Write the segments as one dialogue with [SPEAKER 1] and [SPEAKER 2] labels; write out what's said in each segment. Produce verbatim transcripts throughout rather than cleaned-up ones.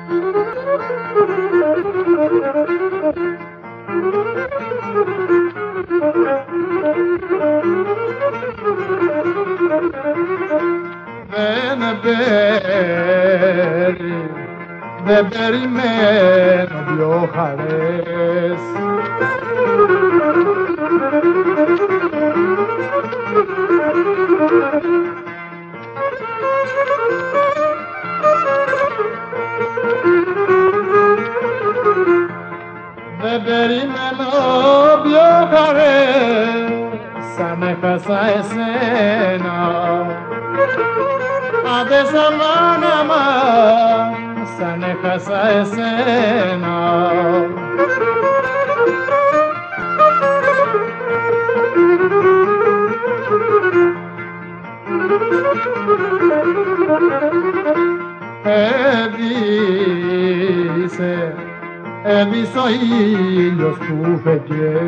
[SPEAKER 1] Δεν περι, δεν περιμένω δυο χαρές. Δεν περιμένω δυο χαρές σαν έχασα εσένα. Άντε σαν μάνα σαν έχασα εσένα. Έδισε, έδισε ο ήλιος που φεγγε.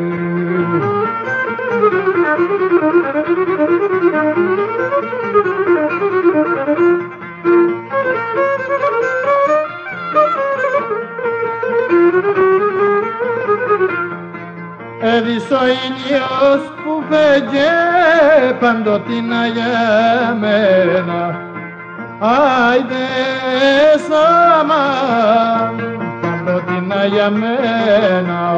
[SPEAKER 1] Έδισε ο ήλιος που φεγγε παντοτινά για μένα. Άιντε σάμα παντοτινά για μένα.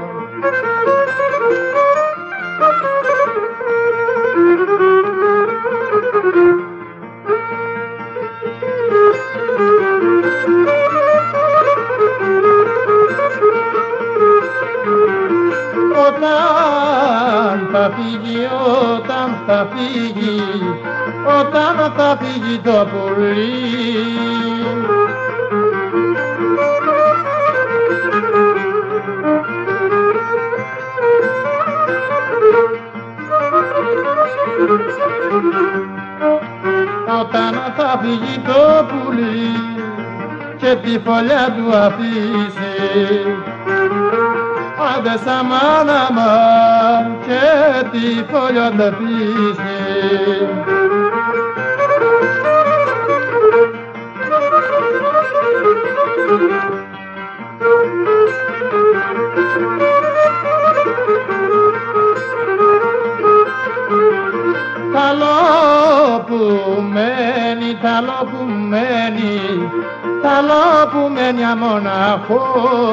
[SPEAKER 1] Όταν θα φύγει, όταν θα φύγει, όταν θα φύγει το πουλί. Όταν θα φύγει το πουλί και τη φωλιά του αφήσει, άντε σαν μάνα μου και τη φωλιά του αφήσει. Ταλό που μένει, ταλό που μένει, ταλό που μένει αμοναχό.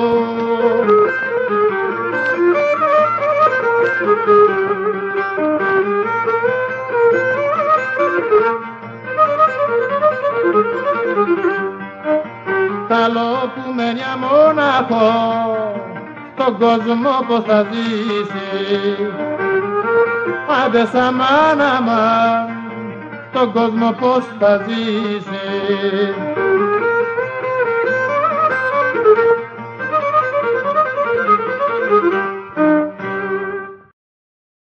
[SPEAKER 1] Ταλό που μένει αμοναχό, στον κόσμο πως θα ζήσει. Άντε σαν μάνα μας, στον κόσμο πως θα ζήσει.